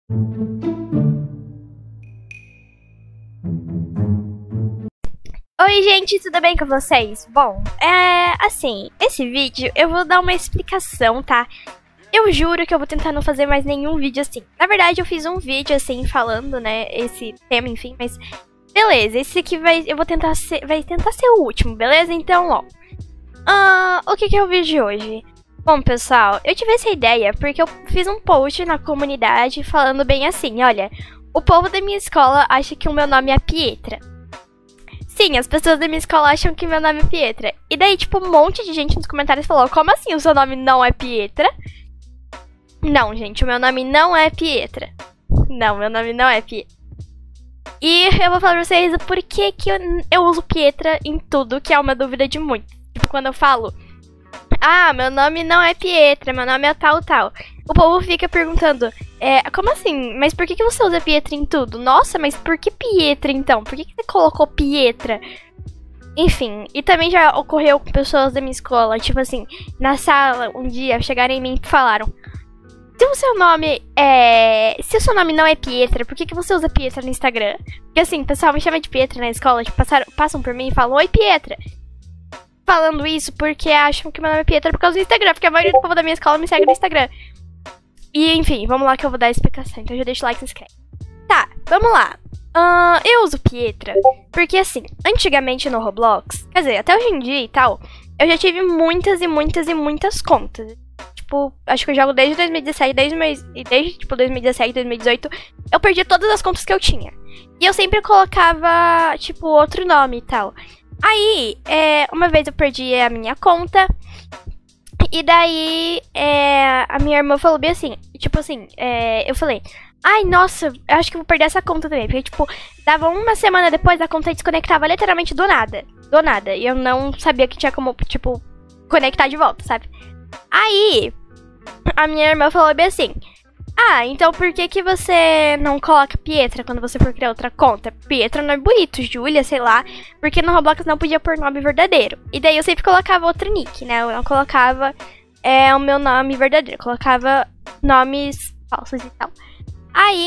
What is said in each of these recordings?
Oi gente, tudo bem com vocês? Bom, assim, esse vídeo eu vou dar uma explicação, tá? Eu juro que eu vou tentar não fazer mais nenhum vídeo assim. Na verdade, eu fiz um vídeo assim, falando, né, esse tema, enfim, mas beleza, esse aqui vai tentar ser o último, beleza? Então, ó, o que é o vídeo de hoje? Bom, pessoal, eu tive essa ideia porque eu fiz um post na comunidade falando bem assim, olha, o povo da minha escola acha que o meu nome é Pietra. Sim, as pessoas da minha escola acham que meu nome é Pietra. E daí, tipo, um monte de gente nos comentários falou, como assim o seu nome não é Pietra? Não, gente, o meu nome não é Pietra. Não, meu nome não é Pietra. E eu vou falar pra vocês o porquê que eu uso Pietra em tudo, que é uma dúvida de muitos. Tipo, quando eu falo, meu nome não é Pietra, meu nome é tal, tal. O povo fica perguntando, como assim? Mas por que você usa Pietra em tudo? Nossa, mas por que Pietra então? Por que você colocou Pietra? Enfim, e também já ocorreu com pessoas da minha escola, tipo assim, na sala, um dia, chegaram em mim e falaram, se o seu nome não é Pietra, por que você usa Pietra no Instagram? Porque assim, o pessoal me chama de Pietra na escola, tipo, passam por mim e falam, oi Pietra. Falando isso porque acham que meu nome é Pietra por causa do Instagram, porque a maioria do povo da minha escola me segue no Instagram. E enfim, vamos lá que eu vou dar a explicação, então já deixa o like e se inscreve. Tá, vamos lá. Eu uso Pietra porque assim, antigamente no Roblox, quer dizer, até hoje em dia e tal, eu já tive muitas e muitas e muitas contas. Tipo, acho que eu jogo desde 2017, desde tipo 2017, 2018, eu perdi todas as contas que eu tinha. E eu sempre colocava, tipo, outro nome e tal. Aí, uma vez eu perdi a minha conta. E daí, a minha irmã falou bem assim, tipo assim, eu falei, ai, nossa, eu acho que eu vou perder essa conta também. Porque, tipo, dava uma semana depois, a conta desconectava literalmente do nada. Do nada. E eu não sabia que tinha como, tipo, conectar de volta, sabe? Aí, a minha irmã falou bem assim, então por que você não coloca Pietra quando você for criar outra conta? Pietra não é bonito, Júlia, sei lá, porque no Roblox não podia pôr nome verdadeiro. E daí eu sempre colocava outro nick, né? Eu não colocava o meu nome verdadeiro, eu colocava nomes falsos e tal. Aí,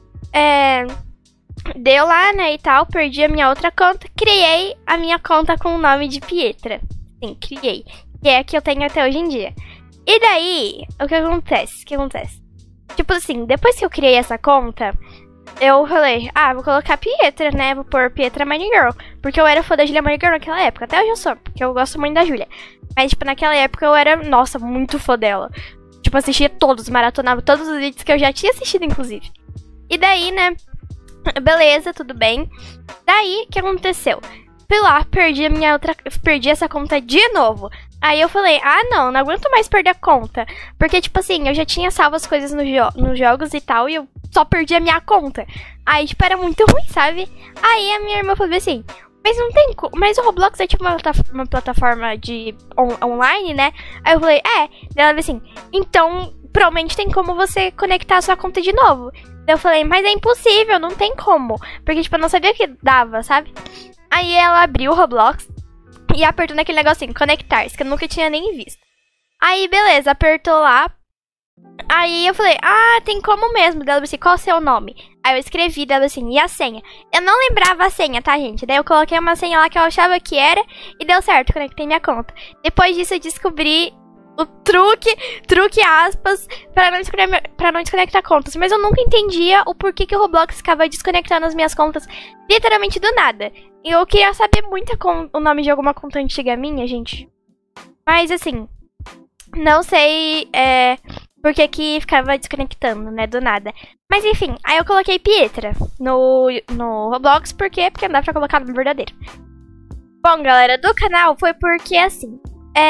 deu lá, né, e tal, perdi a minha outra conta, criei a minha conta com o nome de Pietra. Sim, criei. Que é a que eu tenho até hoje em dia. E daí, o que acontece? Tipo assim, depois que eu criei essa conta, eu falei, vou colocar Pietra, né? Vou pôr Pietra Mine Girl. Porque eu era fã da Julia Mine Girl naquela época. Até hoje eu sou, porque eu gosto muito da Julia. Mas, tipo, naquela época eu era, nossa, muito fã dela. Tipo, assistia todos, maratonava todos os vídeos que eu já tinha assistido, inclusive. E daí, né? Beleza, tudo bem. Daí, o que aconteceu? Fui lá, perdi essa conta de novo. Aí eu falei, não aguento mais perder a conta. Porque, tipo assim, eu já tinha salvo as coisas nos jogos e tal, e eu só perdi a minha conta. Aí, tipo, era muito ruim, sabe? Aí a minha irmã falou assim, mas o Roblox é tipo uma plataforma de online, né? Aí eu falei, Daí ela falou assim, então provavelmente tem como você conectar a sua conta de novo. Daí eu falei, mas é impossível, não tem como. Porque, tipo, eu não sabia que dava, sabe? Aí ela abriu o Roblox e apertou naquele negocinho, conectar-se, que eu nunca tinha nem visto. Aí, beleza, apertou lá. Aí eu falei, tem como mesmo. Daí ela disse, qual é o seu nome? Aí eu escrevi, dela assim, e a senha? Eu não lembrava a senha, tá, gente? Não. Daí eu coloquei uma senha lá que eu achava que era e deu certo, conectei minha conta. Depois disso eu descobri o truque aspas, pra não desconectar contas. Mas eu nunca entendia o porquê que o Roblox ficava desconectando as minhas contas literalmente do nada. E eu queria saber muito o nome de alguma conta antiga minha, gente. Mas assim, não sei por que ficava desconectando, né, do nada. Mas enfim, aí eu coloquei Pietra no Roblox, por quê? Porque não dá pra colocar no verdadeiro. Bom, galera, do canal foi porque assim,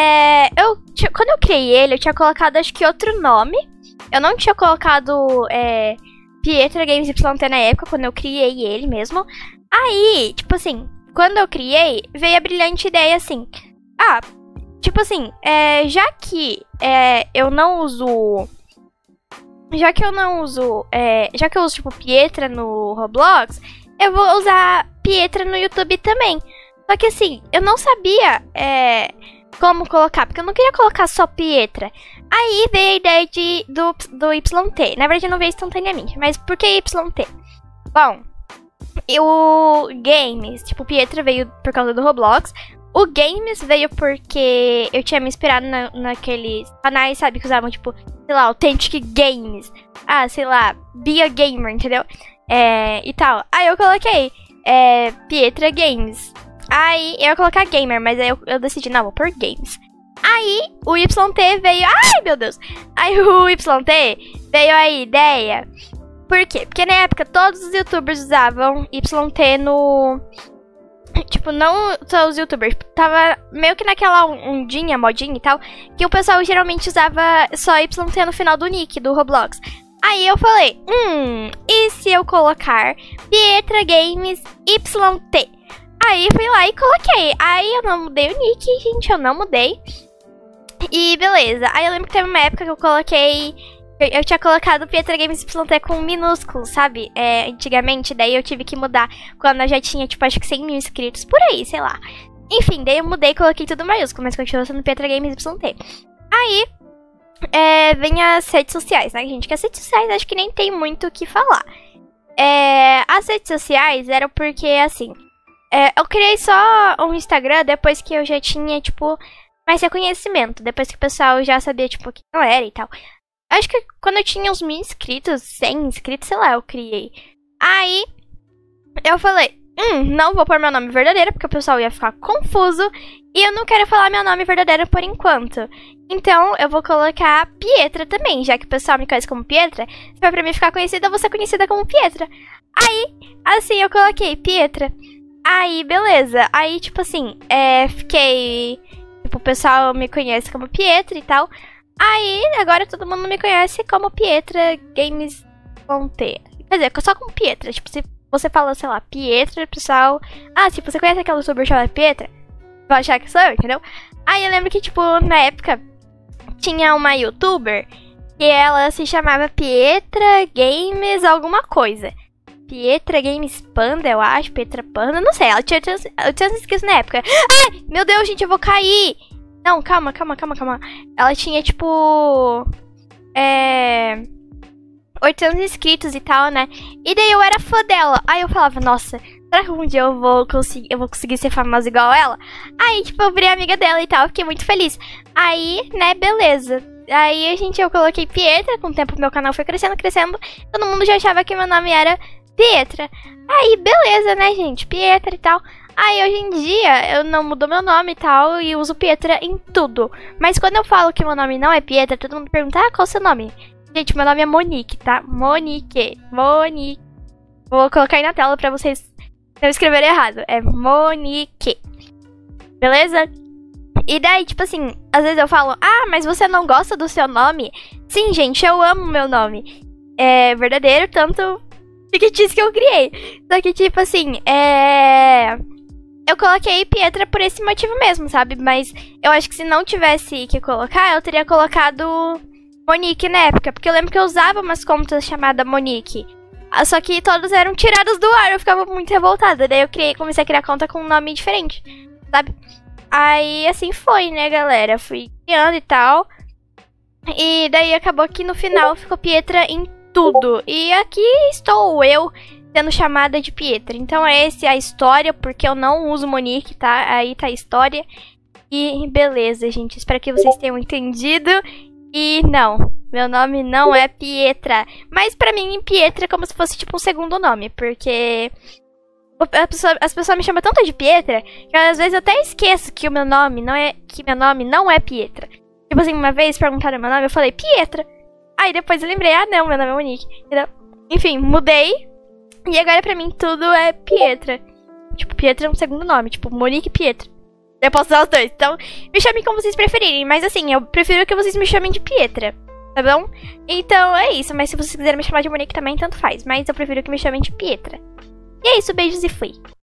quando eu criei ele, eu tinha colocado acho que outro nome. Eu não tinha colocado Pietra Games YT na época, quando eu criei ele mesmo. Aí, tipo assim, quando eu criei, veio a brilhante ideia assim, tipo assim, já que eu uso, tipo, Pietra no Roblox, eu vou usar Pietra no YouTube também. Só que assim, eu não sabia como colocar, porque eu não queria colocar só Pietra. Aí veio a ideia do YT. Na verdade, não veio instantaneamente, mas por que YT? Bom, o Games, tipo, Pietra veio por causa do Roblox. O Games veio porque eu tinha me inspirado naqueles canais, sabe, que usavam, tipo, sei lá, Authentic Games. Ah, sei lá, Be a Gamer, entendeu? E tal. Aí eu coloquei Pietra Games. Aí eu ia colocar Gamer, mas aí eu decidi, não, vou pôr Games. Aí o YT veio... Ai, meu Deus! Aí o YT veio a ideia... Por quê? Porque na época todos os youtubers usavam YT no... Tipo, não só os youtubers. Tava meio que naquela ondinha, modinha e tal, que o pessoal geralmente usava só YT no final do nick, do Roblox. Aí eu falei, e se eu colocar Pietra Games YT? Aí fui lá e coloquei. Aí eu não mudei o nick, gente, eu não mudei. E beleza. Aí eu lembro que teve uma época que eu coloquei... Eu tinha colocado Pietra Games YT com minúsculo, sabe? Antigamente, daí eu tive que mudar quando eu já tinha, tipo, acho que 100 mil inscritos, por aí, sei lá. Enfim, daí eu mudei e coloquei tudo maiúsculo, mas continua sendo Pietra Games YT. Aí, vem as redes sociais, né, gente? Que as redes sociais acho que nem tem muito o que falar. As redes sociais eram porque, assim, eu criei só um Instagram depois que eu já tinha, tipo, mais reconhecimento. Depois que o pessoal já sabia, tipo, quem eu era e tal. Acho que quando eu tinha uns 1000 inscritos, 100 inscritos, sei lá, eu criei. Aí, eu falei, não vou pôr meu nome verdadeiro, porque o pessoal ia ficar confuso. E eu não quero falar meu nome verdadeiro por enquanto. Então, eu vou colocar Pietra também, já que o pessoal me conhece como Pietra. Se for pra mim ficar conhecida, eu vou ser conhecida como Pietra. Aí, assim, eu coloquei Pietra. Aí, beleza. Aí, tipo assim, fiquei... Tipo, o pessoal me conhece como Pietra e tal. Aí, agora todo mundo me conhece como Pietra Games YT. Quer dizer, só como Pietra. Tipo, se você fala, sei lá, Pietra, pessoal... Ah, tipo, você conhece aquela youtuber chamada Pietra? Vai achar que sou eu, entendeu? Aí eu lembro que, tipo, na época, tinha uma youtuber que ela se chamava Pietra Games alguma coisa. Pietra Games Panda, eu acho. Pietra Panda, não sei. Ela tinha inscritos na época. Ai, meu Deus, gente, eu vou cair! Não, calma. Ela tinha, tipo... 800 inscritos e tal, né? E daí eu era fã dela. Aí eu falava, nossa, será que um dia eu vou conseguir ser famosa igual ela? Aí, tipo, eu virei amiga dela e tal. Eu fiquei muito feliz. Aí, né, beleza. Aí, eu coloquei Pietra. Com o tempo, meu canal foi crescendo. Todo mundo já achava que meu nome era Pietra. Aí, beleza, né, gente? Pietra e tal. Aí, hoje em dia, eu não mudo meu nome e tal, e uso Pietra em tudo. Mas quando eu falo que meu nome não é Pietra, todo mundo pergunta, qual é o seu nome? Gente, meu nome é Monique, tá? Monique. Vou colocar aí na tela pra vocês não escreverem errado. É Monique. Beleza? E daí, tipo assim, às vezes eu falo, mas você não gosta do seu nome? Sim, gente, eu amo meu nome. É verdadeiro, tanto fictício que eu criei. Só que, tipo assim, eu coloquei Pietra por esse motivo mesmo, sabe? Mas eu acho que se não tivesse que colocar, eu teria colocado Monique na época. Porque eu lembro que eu usava umas contas chamadas Monique. Só que todas eram tiradas do ar, eu ficava muito revoltada. Daí eu comecei a criar conta com um nome diferente, sabe? Aí assim foi, né, galera? Fui criando e tal. E daí acabou que no final ficou Pietra em tudo. E aqui estou eu sendo chamada de Pietra. Então essa é a história, porque eu não uso Monique, tá? Aí tá a história. E beleza, gente. Espero que vocês tenham entendido. E não, meu nome não é Pietra. Mas pra mim, Pietra é como se fosse tipo um segundo nome. Porque as pessoas me chamam tanto de Pietra que às vezes eu até esqueço que o meu nome não é Pietra. Tipo assim, uma vez perguntaram meu nome, eu falei Pietra. Aí depois eu lembrei, não, meu nome é Monique. Entendeu? Enfim, mudei. E agora pra mim tudo é Pietra. Tipo, Pietra é um segundo nome. Tipo, Monique e Pietra. Eu posso usar os dois. Então, me chamem como vocês preferirem. Mas assim, eu prefiro que vocês me chamem de Pietra. Tá bom? Então é isso. Mas se vocês quiserem me chamar de Monique também, tanto faz. Mas eu prefiro que me chamem de Pietra. E é isso, beijos e fui.